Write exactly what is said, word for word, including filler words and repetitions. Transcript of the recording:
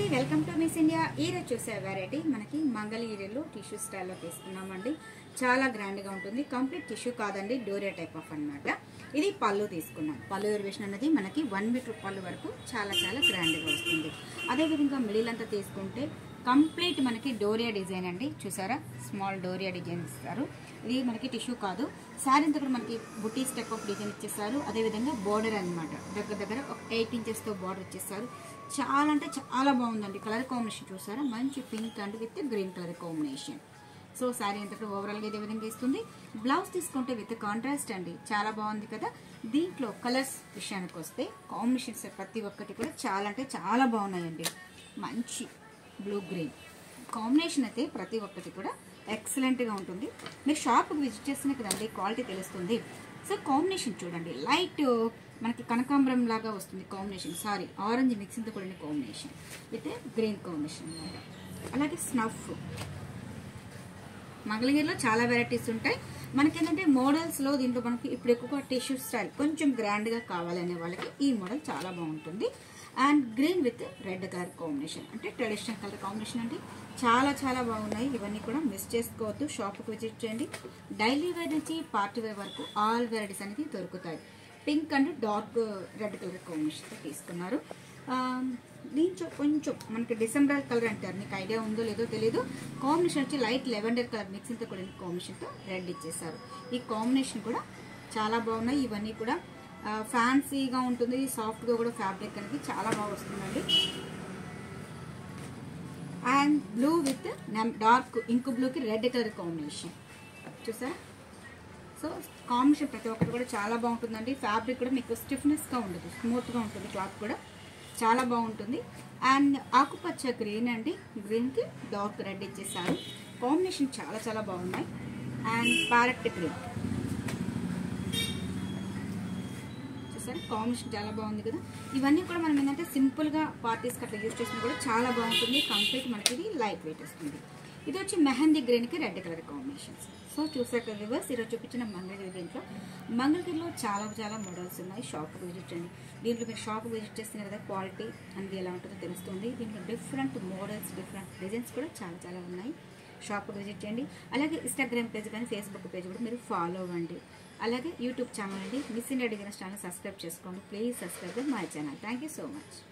Welcome to miss India. ఈరోజు చూసే variety మనకి మంగళగిరిలో టిష్యూ స్టైల్లో తీసుకున్నామండి. చాలా గ్రాండ్గా ఉంటుంది. కంప్లీట్ టిష్యూ కాదండి, డోరియా టైప్ ఆఫ్ అన్నమాట. ఇది పళ్ళు తీసుకున్నాం. పళ్ళు ఎలివేషన్ అనేది మనకి వన్ మీటర్ పళ్ళు వరకు చాలా చాలా గ్రాండ్గా వస్తుంది. అదేవిధంగా మిడిల్ అంతా తీసుకుంటే కంప్లీట్ మనకి డోరియా డిజైన్ అండి. చూసారా, స్మాల్ డోరియా డిజైన్ ఇస్తారు. ఇది మనకి టిష్యూ కాదు. శారీ అంతా కూడా మనకి బుటీస్ టైప్ ఆఫ్ డిజైన్ ఇచ్చేస్తారు. అదేవిధంగా బార్డర్ అనమాట, దగ్గర దగ్గర ఒక ఎయిట్ ఇంచెస్తో బార్డర్ ఇచ్చేస్తారు. చాలా అంటే చాలా బాగుందండి. కలర్ కాంబినేషన్ చూసారా, మంచి pink and with green colour combination. So sari అంతా కూడా ఓవరాల్గా ఇదే విధంగా ఇస్తుంది. బ్లౌజ్ తీసుకుంటే విత్ కాంట్రాస్ట్ అండి, చాలా బాగుంది కదా. దీంట్లో కలర్స్ విషయానికి వస్తే కాంబినేషన్స్ ప్రతి ఒక్కటి కూడా చాలా అంటే చాలా బాగున్నాయండి. మంచి బ్లూ గ్రీన్ కాంబినేషన్ అయితే ప్రతి ఒక్కటి కూడా ఎక్సలెంట్గా ఉంటుంది. మీరు షాప్కి విజిట్ చేస్తేనే కదండి క్వాలిటీ తెలుస్తుంది. సో కాంబినేషన్ చూడండి, లైట్ మనకి కనకాంబరం లాగా వస్తుంది కాంబినేషన్. సారీ, ఆరెంజ్ మిక్సింగ్తో కూడిన కాంబినేషన్ విత్ గ్రీన్ కాంబినేషన్ అనమాట. అలాగే స్నఫ్. మంగళగిరిలో చాలా వెరైటీస్ ఉంటాయి. మనకేంటంటే మోడల్స్లో దీంట్లో మనకి ఇప్పుడు ఎక్కువ టిష్యూ స్టైల్ కొంచెం గ్రాండ్గా కావాలనే వాళ్ళకి ఈ మోడల్ చాలా బాగుంటుంది. And green with red colour combination, అంటే ట్రెడిషనల్ కలర్ కాంబినేషన్ అండి. చాలా చాలా బాగున్నాయి. ఇవన్నీ కూడా మిస్ చేసుకోవద్దు. షాప్కి విజిట్ చేయండి. డైలీ వేర్ నుంచి పార్టీ వేర్ వరకు ఆల్ వెరైటీస్ అనేది దొరుకుతాయి. Pink and dark red colour కాంబినేషన్తో తీసుకున్నారు. దీంట్లో కొంచెం మనకి డిసెంబర్ కలర్ అంటారు, మీకు ఐడియా ఉందో లేదో తెలీదు. కాంబినేషన్ వచ్చి లైట్ లెవెండర్ కలర్ మిక్సింగ్తో కూడా కాంబినేషన్తో రెడ్ ఇచ్చేసారు. ఈ కాంబినేషన్ కూడా చాలా బాగున్నాయి. ఇవన్నీ కూడా ఫ్యాన్సీగా ఉంటుంది, సాఫ్ట్గా కూడా ఫ్యాబ్రిక్ అనేది చాలా బాగా వస్తుందండి. And blue with dark ink బ్లూకి రెడ్ కలర్ కాంబినేషన్ చూసారా. సో కాంబినేషన్ ప్రతి ఒక్కటి కూడా చాలా బాగుంటుందండి. ఫ్యాబ్రిక్ కూడా మీకు స్టిఫ్నెస్గా ఉండదు, స్మూత్గా ఉంటుంది. క్లాత్ కూడా చాలా బాగుంటుంది. అండ్ ఆకుపచ్చ గ్రీన్ అండి, గ్రీన్కి డార్క్ రెడ్ ఇచ్చేసారు. కాంబినేషన్ చాలా చాలా బాగున్నాయి. అండ్ ప్యారెట్ గ్రీన్ చూసారా, కాంబినేషన్ చాలా బాగుంది కదా. ఇవన్నీ కూడా మనం ఏంటంటే సింపుల్గా పార్టీస్కి అట్లా యూజ్ చేసినా కూడా చాలా బాగుంటుంది. కంప్లీట్ మనకి ఇది లైట్ వెయిట్ వస్తుంది. ఇది వచ్చి మెహందీ గ్రీన్కి రెడ్ కలర్ కాంబినేషన్స్. సో చూసాక రివర్స్ ఈరోజు చూపించిన మంగళగిరి దీంట్లో మంగళగిరిలో చాలా చాలా మోడల్స్ ఉన్నాయి. షాప్కి విజిట్ చేయండి. దీంట్లో మీరు షాప్కి విజిట్ చేస్తున్న కదా క్వాలిటీ అనేది ఎలా ఉంటుందో తెలుస్తుంది. దీంట్లో డిఫరెంట్ మోడల్స్, డిఫరెంట్ డిజైన్స్ కూడా చాలా చాలా ఉన్నాయి. షాప్కి విజిట్ చేయండి. అలాగే ఇన్స్టాగ్రామ్ పేజ్ కానీ ఫేస్బుక్ పేజ్ కూడా మీరు ఫాలో అవ్వండి. అలాగే యూట్యూబ్ ఛానల్ అండి Miss India designers channel subscribe చేసుకోండి. Please subscribe my channel. Thank you so much.